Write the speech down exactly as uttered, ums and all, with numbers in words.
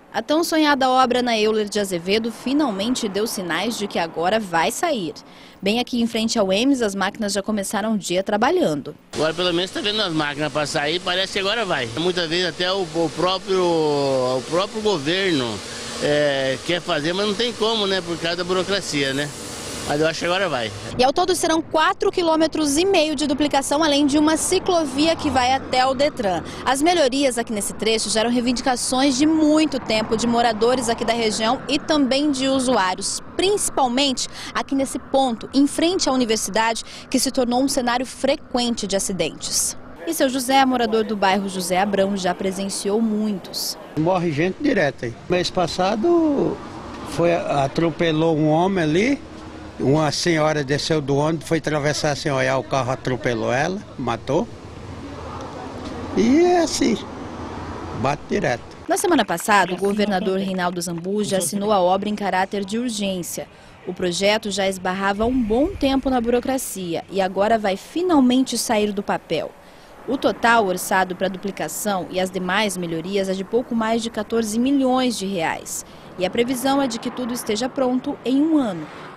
A tão sonhada obra na Euler de Azevedo finalmente deu sinais de que agora vai sair. Bem aqui em frente ao E M S, as máquinas já começaram o dia trabalhando. Agora pelo menos está vendo as máquinas para sair, parece que agora vai. Muitas vezes até o, o, próprio, o próprio governo é, quer fazer, mas não tem como, né, por causa da burocracia, né? Mas eu acho que agora vai. E ao todo serão quatro quilômetros e meio de duplicação, além de uma ciclovia que vai até o Detran. As melhorias aqui nesse trecho geram reivindicações de muito tempo de moradores aqui da região e também de usuários, principalmente aqui nesse ponto, em frente à universidade, que se tornou um cenário frequente de acidentes. E seu José, morador do bairro José Abrão, já presenciou muitos. Morre gente direto aí. Mês passado foi, atropelou um homem ali. Uma senhora desceu do ônibus, foi atravessar sem olhar, o carro atropelou ela, matou. E é assim, bate direto. Na semana passada, o governador Reinaldo Zambuja assinou a obra em caráter de urgência. O projeto já esbarrava há um bom tempo na burocracia e agora vai finalmente sair do papel. O total orçado para a duplicação e as demais melhorias é de pouco mais de quatorze milhões de reais. E a previsão é de que tudo esteja pronto em um ano.